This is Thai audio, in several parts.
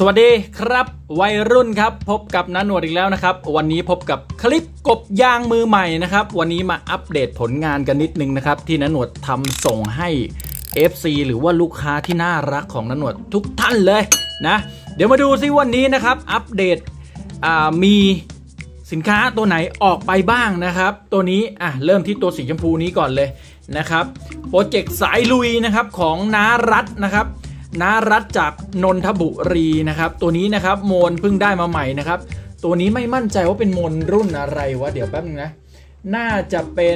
วัสดีครับวัยรุ่นครับพบกับน้าหนวดอีกแล้วนะครับวันนี้พบกับคลิปกบยางมือใหม่นะครับวันนี้มาอัปเดตผลงานกันนิดนึงนะครับที่น้าหนวดทำส่งให้ FC หรือว่าลูกค้าที่น่ารักของน้าหนวดทุกท่านเลยนะเดี๋ยวมาดูซิวันนี้นะครับอัปเดตมีสินค้าตัวไหนออกไปบ้างนะครับตัวนี้เริ่มที่ตัวสีชมพูนี้ก่อนเลยนะครับโปรเจกต์สายลุยนะครับของน้ารัฐนะครับน้ารัฐจากนนทบุรีนะครับตัวนี้นะครับโมนเพิ่งได้มาใหม่นะครับตัวนี้ไม่มั่นใจว่าเป็นโมนรุ่นอะไรวะเดี๋ยวแป๊บนึงนะน่าจะเป็น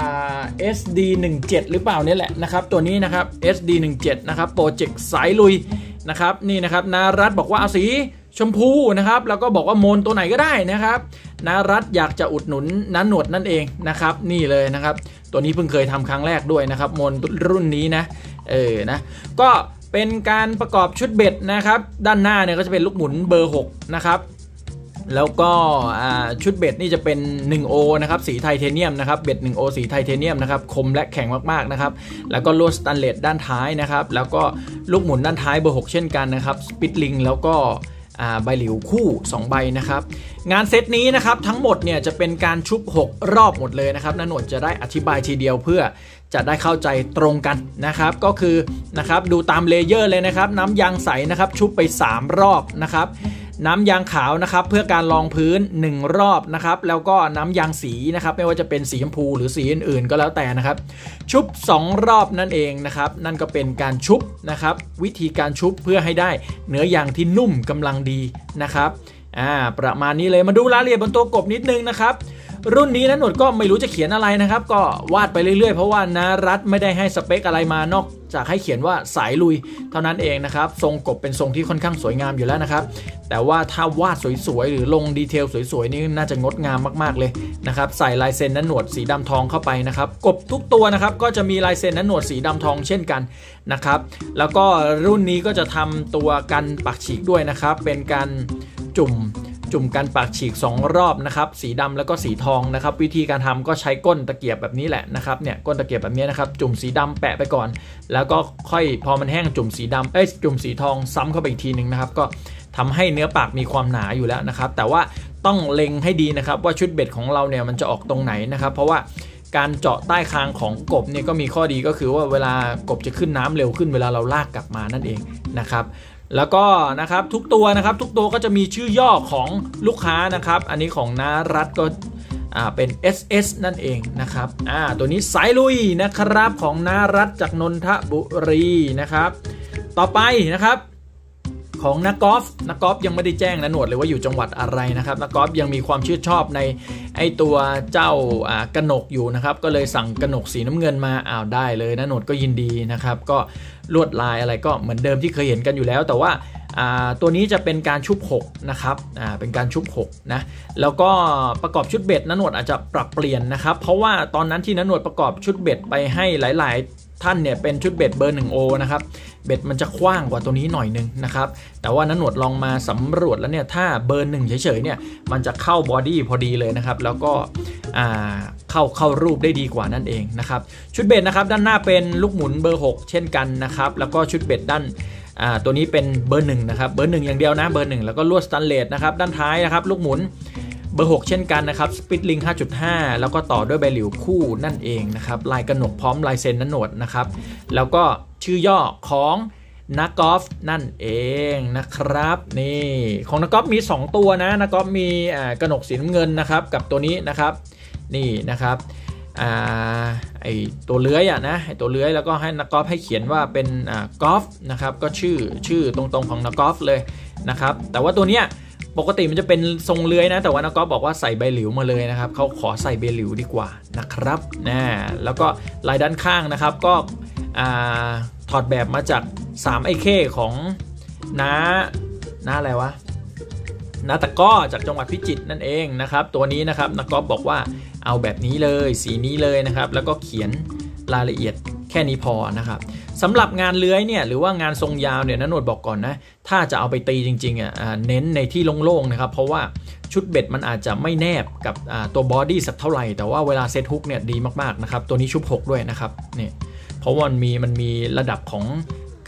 SD17 หรือเปล่านี่แหละนะครับตัวนี้นะครับ SD17 นะครับโปรเจกต์สายลุยนะครับนี่นะครับน้ารัฐบอกว่าเอาสีชมพูนะครับแล้วก็บอกว่าโมนตัวไหนก็ได้นะครับน้ารัฐอยากจะอุดหนุนน้าหนวดนั่นเองนะครับนี่เลยนะครับตัวนี้เพิ่งเคยทำครั้งแรกด้วยนะครับโมนรุ่นนี้นะนะก็เป็นการประกอบชุดเบ็ดนะครับด้านหน้าเนี่ยก็จะเป็นลูกหมุนเบอร์6นะครับแล้วก็ชุดเบ็ดนี่จะเป็น 1O นะครับสีไทเทเนียมนะครับเบ็ด 1O สีไทเทเนียมนะครับคมและแข็งมากๆนะครับแล้วก็ลวดสแตนเลสด้านท้ายนะครับแล้วก็ลูกหมุนด้านท้ายเบอร์6เช่นกันนะครับสปิตลิงแล้วก็ใบหลิวคู่2ใบนะครับงานเซตนี้นะครับทั้งหมดเนี่ยจะเป็นการชุบ6รอบหมดเลยนะครับน้าหนวดจะได้อธิบายทีเดียวเพื่อจะได้เข้าใจตรงกันนะครับก็คือนะครับดูตามเลเยอร์เลยนะครับน้ำยางใสนะครับชุบไป3รอบนะครับน้ำยางขาวนะครับเพื่อการรองพื้น1รอบนะครับแล้วก็น้ำยางสีนะครับไม่ว่าจะเป็นสีชมพูหรือสีอื่นๆก็แล้วแต่นะครับชุบ2รอบนั่นเองนะครับนั่นก็เป็นการชุบนะครับวิธีการชุบเพื่อให้ได้เนื้อยางที่นุ่มกำลังดีนะครับประมาณนี้เลยมาดูรายละเอียดบนตัวกบนิดนึงนะครับรุ่นนี้น้าหนวดก็ไม่รู้จะเขียนอะไรนะครับก็วาดไปเรื่อยๆเพราะว่าน้ารัฐไม่ได้ให้สเปคอะไรมานอกจากให้เขียนว่าสายลุยเท่านั้นเองนะครับทรงกบเป็นทรงที่ค่อนข้างสวยงามอยู่แล้วนะครับแต่ว่าถ้าวาดสวยๆหรือลงดีเทลสวยๆนี่น่าจะงดงามมากๆเลยนะครับใส่ลายเซ็นน้าหนวดสีดำทองเข้าไปนะครับกบทุกตัวนะครับก็จะมีลายเซ็นน้าหนวดสีดำทองเช่นกันนะครับแล้วก็รุ่นนี้ก็จะทำตัวกันปักฉีกด้วยนะครับเป็นการจุ่มกันปากฉีก2รอบนะครับสีดำแล้วก็สีทองนะครับวิธีการทำก็ใช้ก้นตะเกียบแบบนี้แหละนะครับเนี่ยก้นตะเกียบแบบนี้นะครับจุ่มสีดำแปะไปก่อนแล้วก็ค่อยพอมันแห้งจุ่มสีดำจุ่มสีทองซ้ำเข้าไปอีกทีนึงนะครับก็ทำให้เนื้อปากมีความหนาอยู่แล้วนะครับแต่ว่าต้องเล็งให้ดีนะครับว่าชุดเบ็ดของเราเนี่ยมันจะออกตรงไหนนะครับเพราะว่าการเจาะใต้คางของกบเนี่ยก็มีข้อดีก็คือว่าเวลากบจะขึ้นน้ำเร็วขึ้นเวลาเราลากกลับมานั่นเองนะครับแล้วก็นะครับทุกตัวก็จะมีชื่อย่อของลูกค้านะครับอันนี้ของน้ารัฐก็เป็น SS นั่นเองนะครับตัวนี้สายลุยนะครับของน้ารัฐจากนนทบุรีนะครับต่อไปนะครับของนักกอล์ฟยังไม่ได้แจ้งน้าหนวดเลยว่าอยู่จังหวัดอะไรนะครับนักกอล์ฟยังมีความชื่นชอบในไอตัวเจ้ากระหนกอยู่นะครับก็เลยสั่งกระหนกสีน้ำเงินมาได้เลยน้าหนวดก็ยินดีนะครับก็ลวดลายอะไรก็เหมือนเดิมที่เคยเห็นกันอยู่แล้วแต่ว่าตัวนี้จะเป็นการชุบ6นะครับเป็นการชุบ6นะแล้วก็ประกอบชุดเบ็ดน้าหนวดอาจจะปรับเปลี่ยนนะครับเพราะว่าตอนนั้นที่น้าหนวดประกอบชุดเบ็ดไปให้หลายๆท่านเนี่ยเป็นชุดเบ็ดเบอร์ 1O นะครับเบ็ดมันจะกว้างกว่าตัวนี้หน่อยนึงนะครับแต่ว่าน้าหนวดลองมาสำรวจแล้วเนี่ยถ้าเบอร์ 1เฉยๆเนี่ยมันจะเข้าบอดี้พอดีเลยนะครับแล้วก็เข้ารูปได้ดีกว่านั่นเองนะครับชุดเบ็ดนะครับด้านหน้าเป็นลูกหมุนเบอร์6เช่นกันนะครับแล้วก็ชุดเบ็ดด้านตัวนี้เป็นเบอร์1นะครับเบอร์1อย่างเดียวนะเบอร์1แล้วก็ลวดสแตนเลสนะครับด้านท้ายนะครับลูกหมุนเบอร์6เช่นกันนะครับสปิตลิง 5.5 แล้วก็ต่อด้วยใบหลิวคู่นั่นเองนะครับลายกระหนกพร้อมลายเซ็นน้าหนวดนะครับแล้วก็ชื่อย่อของนักกอล์ฟนั่นเองนะครับนี่ของนักกอล์ฟมี2ตัวนะนักกอล์ฟมีกระหนกสีน้ำเงินนะครับกับตัวนี้นะครับนี่นะครับไอตัวเลื้อยนะไอตัวเลื้อยแล้วก็ให้นักกอล์ฟให้เขียนว่าเป็นกอล์ฟนะครับก็ชื่อตรงๆของนักกอล์ฟเลยนะครับแต่ว่าตัวเนี้ยปกติมันจะเป็นทรงเลื้อยนะแต่ว่านักกอล์ฟบอกว่าใส่ใบหลิวมาเลยนะครับเขาขอใส่ใบหลิวดีกว่านะครับแล้วก็ลายด้านข้างนะครับก็ถอดแบบมาจาก3ไอเคของน้าอะไรวะน้าตะก้อจากจังหวัดพิจิตรนั่นเองนะครับตัวนี้นะครับนักกอล์ฟบอกว่าเอาแบบนี้เลยสีนี้เลยนะครับแล้วก็เขียนรายละเอียดแค่นี้พอนะครับสำหรับงานเลื้อยเนี่ยหรือว่างานทรงยาวเนี่ยน้าหนวดบอกก่อนนะถ้าจะเอาไปตีจริงๆเน้นในที่โล่งๆนะครับเพราะว่าชุดเบ็ดมันอาจจะไม่แนบกับตัวบอดี้สักเท่าไหร่แต่ว่าเวลาเซตฮุกเนี่ยดีมากๆนะครับตัวนี้ชุบ6ด้วยนะครับเนี่ยเพราะว่ามันมีระดับของ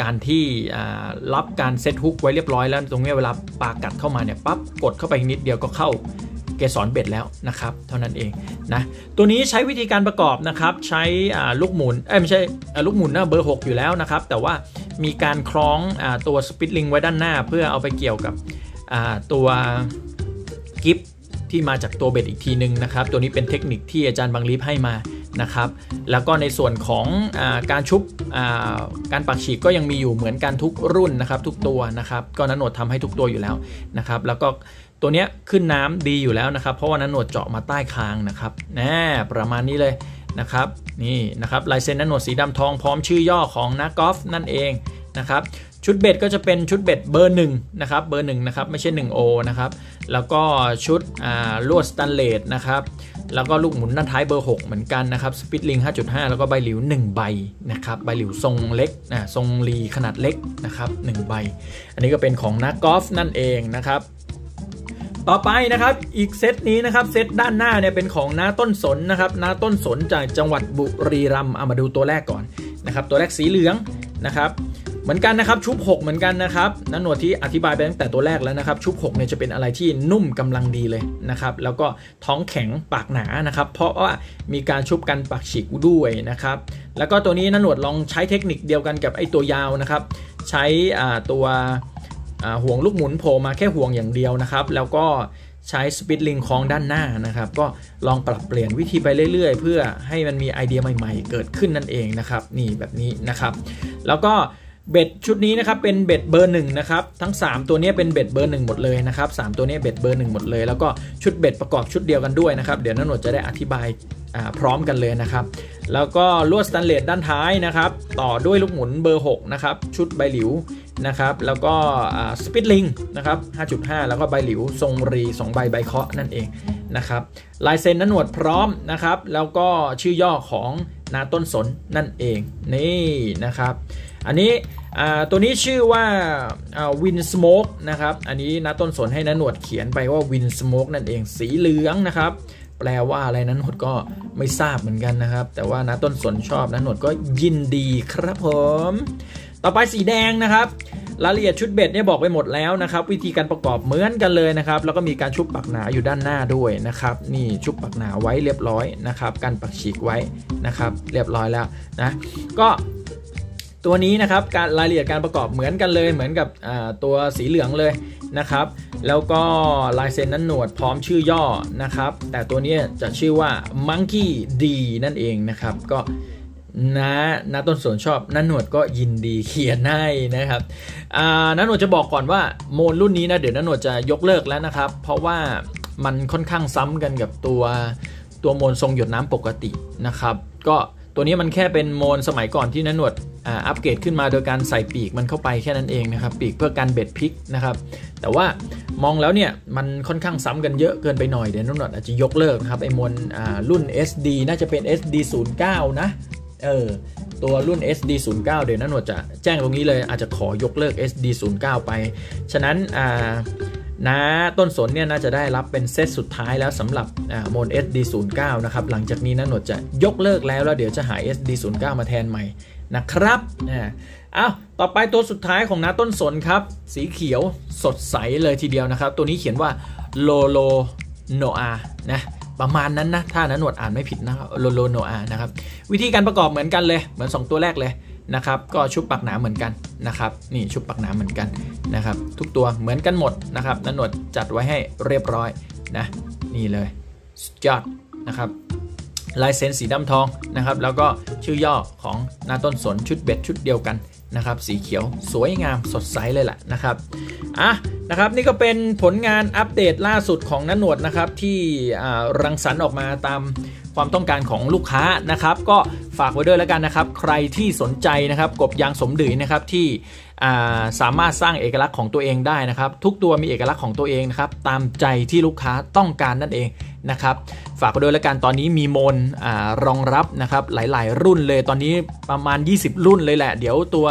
การที่รับการเซตฮุกไว้เรียบร้อยแล้วตรงนี้เวลาปลากัดเข้ามาเนี่ยปั๊บกดเข้าไปนิดเดียวก็เข้าเกสรเบ็ดแล้วนะครับเท่านั้นเองนะตัวนี้ใช้วิธีการประกอบนะครับใช้ลูกหมุนไม่ใช่ลูกหมุนนะเบอร์ 6อยู่แล้วนะครับแต่ว่ามีการคล้องตัวสปิตลิงไว้ด้านหน้าเพื่อเอาไปเกี่ยวกับตัวกิฟที่มาจากตัวเบ็ดอีกทีนึงนะครับตัวนี้เป็นเทคนิคที่อาจารย์บังลีฟให้มานะครับแล้วก็ในส่วนของการชุบการปักฉีกก็ยังมีอยู่เหมือนกันทุกรุ่นนะครับทุกตัวนะครับก็นันโหนดทำให้ทุกตัวอยู่แล้วนะครับแล้วก็ตัวนี้ขึ้นน้ำดีอยู่แล้วนะครับเพราะว่านันโหนดเจาะมาใต้คางนะครับประมาณนี้เลยนะครับนี่นะครับลายเซ็นนันโหนดสีดำทองพร้อมชื่อย่อของนักกอล์ฟนั่นเองนะครับชุดเบ็ดก็จะเป็นชุดเบ็ดเบอร์1นะครับเบอร์1นะครับไม่ใช่ 1O นะครับแล้วก็ชุดลวดสแตนเลสนะครับแล้วก็ลูกหมุนด้านท้ายเบอร์ 6เหมือนกันนะครับสปิตลิง 5.5 แล้วก็ใบหลิว1ใบนะครับใบหลิวทรงเล็กทรงรีขนาดเล็กนะครับ1ใบอันนี้ก็เป็นของนักกอล์ฟนั่นเองนะครับต่อไปนะครับอีกเซตนี้นะครับเซตด้านหน้าเนี่ยเป็นของน้าต้นสนนะครับน้าต้นสนจากจังหวัดบุรีรัมย์เอามาดูตัวแรกก่อนนะครับตัวแรกสีเหลืองนะครับเหมือนกันนะครับชุบ6เหมือนกันนะครับนันหนวดที่อธิบายไปตั้งแต่ตัวแรกแล้วนะครับชุบ6เนี่ยจะเป็นอะไรที่นุ่มกำลังดีเลยนะครับแล้วก็ท้องแข็งปากหนานะครับเพราะว่ามีการชุบกันปากฉีกด้วยนะครับแล้วก็ตัวนี้นันหนวดลองใช้เทคนิคเดียวกันกับไอ้ตัวยาวนะครับใช้ตัวห่วงลูกหมุนโผล่มาแค่ห่วงอย่างเดียวนะครับแล้วก็ใช้สปิตลิงคล้องด้านหน้านะครับก็ลองปรับเปลี่ยนวิธีไปเรื่อยๆเพื่อให้มันมีไอเดียใหม่ๆเกิดขึ้นนั่นเองนะครับนี่แบบนี้นะครับแล้วก็เบ็ดชุดนี้นะครับเป็นเบ็ดเบอร์1นะครับทั้ง3ตัวนี้เป็นเบ็ดเบอร์1หมดเลยนะครับ3ตัวนี้เบ็ดเบอร์1หมดเลยแล้วก็ชุดเบ็ดประกอบชุดเดียวกันด้วยนะครับเดี๋ยวนันโหนดจะได้อธิบายพร้อมกันเลยนะครับแล้วก็ลวดสแตนเลสด้านท้ายนะครับต่อด้วยลูกหมุนเบอร์6นะครับชุดใบหลิวนะครับแล้วก็สปิตลิงนะครับ 5.5 แล้วก็ใบหลิวทรงรี2ใบใบเคาะนั่นเองนะครับลายเซ็นนันโหนดพร้อมนะครับแล้วก็ชื่อย่อของนาต้นสนนั่นเองนี่นะครับอันนี้ตัวนี้ชื่อว่าวินสโมกนะครับอันนี้นาต้นสนให้นันโหนดเขียนไปว่าวินสโมกนั่นเองสีเหลืองนะครับแปลว่าอะไรนันโหนดก็ไม่ทราบเหมือนกันนะครับแต่ว่านาต้นสนชอบนันโหนดก็ยินดีครับผมต่อไปสีแดงนะครับรายละเอียดชุดเบ็ดเนี่ยบอกไปหมดแล้วนะครับวิธีการประกอบเหมือนกันเลยนะครับแล้วก็มีการชุบปักหนาอยู่ด้านหน้าด้วยนะครับนี่ชุบปักหนาไว้เรียบร้อยนะครับกันปักฉีกไว้นะครับเรียบร้อยแล้วนะก็ตัวนี้นะครับการรายละเอียดการประกอบเหมือนกันเลยเหมือนกับตัวสีเหลืองเลยนะครับแล้วก็ลายเซ็นนันโหนวดพร้อมชื่อย่อนะครับแต่ตัวนี้จะชื่อว่า Monkey D นั่นเองนะครับก็น้าต้นสนชอบนันโหนวดก็ยินดีเขียนให้นะครับนันโหนวดจะบอกก่อนว่าโมนรุ่นนี้นะเดี๋ยวนันโหนวดจะยกเลิกแล้วนะครับเพราะว่ามันค่อนข้างซ้ำกันกับตัวโมนทรงหยดน้ำปกตินะครับก็ตัวนี้มันแค่เป็นโมนสมัยก่อนที่นันโหนวดอัปเกรดขึ้นมาโดยการใส่ปีกมันเข้าไปแค่นั้นเองนะครับปีกเพื่อการเบ็ดพลิกนะครับแต่ว่ามองแล้วเนี่ยมันค่อนข้างซ้ำกันเยอะเกินไปหน่อยเดี๋ยวนันโหนวดอาจจะยกเลิกนะครับไอ้โมนรุ่น SD น่าจะเป็น SD09 นะตัวรุ่น SD09 เดี๋ยวนันโหนวดจะแจ้งตรงนี้เลยอาจจะขอยกเลิก SD09 ไปฉะนั้นน้าต้นสนเนี่ยน่าจะได้รับเป็นเซตสุดท้ายแล้วสำหรับโมน SD09 นะครับหลังจากนี้นันโหนวดจะยกเลิกแล้วเดี๋ยวจะหา SD09 มาแทนใหม่นะครับต่อไปตัวสุดท้ายของน้าต้นสนครับสีเขียวสดใสเลยทีเดียวนะครับตัวนี้เขียนว่าโลโลโนอานะประมาณนั้นนะถ้านันโหนวดอ่านไม่ผิดนะครับโลโลโนอานะครับวิธีการประกอบเหมือนกันเลยเหมือน2ตัวแรกเลยนะครับก็ชุบปักหนาเหมือนกันนะครับนี่ชุบปักหนาเหมือนกันนะครับทุกตัวเหมือนกันหมดนะครับนันโหนวดจัดไว้ให้เรียบร้อยนะนี่เลยสุดยอดนะครับลายเซ็นสีดำทองนะครับแล้วก็ชื่อย่อของนาต้นสนชุดเบ็ดชุดเดียวกันนะครับสีเขียวสวยงามสดใสเลยแหละนะครับนะครับนี่ก็เป็นผลงานอัปเดตล่าสุดของนันโหนวดนะครับที่รังสรรค์ออกมาตามความต้องการของลูกค้านะครับก็ฝากไว้ด้วยแล้วกันนะครับใครที่สนใจนะครับกบยางสมดุลนะครับที่สามารถสร้างเอกลักษณ์ของตัวเองได้นะครับทุกตัวมีเอกลักษณ์ของตัวเองนะครับตามใจที่ลูกค้าต้องการนั่นเองนะครับฝากไว้ด้วยแล้วกันตอนนี้มีโมนรองรับนะครับหลายๆรุ่นเลยตอนนี้ประมาณ20รุ่นเลยแหละเดี๋ยวตัว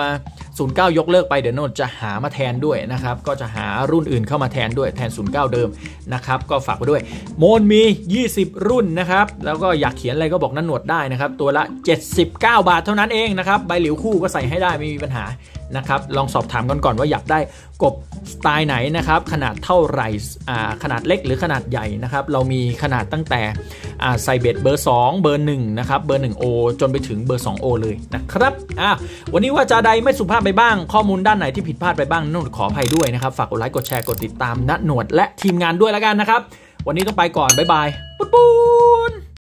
09ยกเลิกไปเดี๋ยวโน้ตจะหามาแทนด้วยนะครับก็จะหารุ่นอื่นเข้ามาแทนด้วยแทน09เดิมนะครับก็ฝากไว้ด้วยโมนมี20รุ่นนะครับแล้วก็อยากเขียนอะไรก็บอกนันโหนวดได้นะครับตัวละ79 บาทเท่านั้นเองนะครับใบหลิวคู่ก็ใส่ให้ได้ไม่มีปัญหานะครับลองสอบถามกันก่อนว่าอยากได้กบสไตล์ไหนนะครับขนาดเท่าไหร่ขนาดเล็กหรือขนาดใหญ่นะครับเรามีขนาดตั้งแต่ไซเบตเบอร์2เบอร์1นะครับเบอร์ 1O จนไปถึงเบอร์ 2O เลยนะครับวันนี้ว่าจะใดไม่สุภาพไปบ้างข้อมูลด้านไหนที่ผิดพลาดไปบ้างนนขออภัยด้วยนะครับฝากกดไลค์กดแชร์กดติดตามณหนวดและทีมงานด้วยแล้วกันนะครับวันนี้ต้องไปก่อนบ๊ายบายปุ๊บ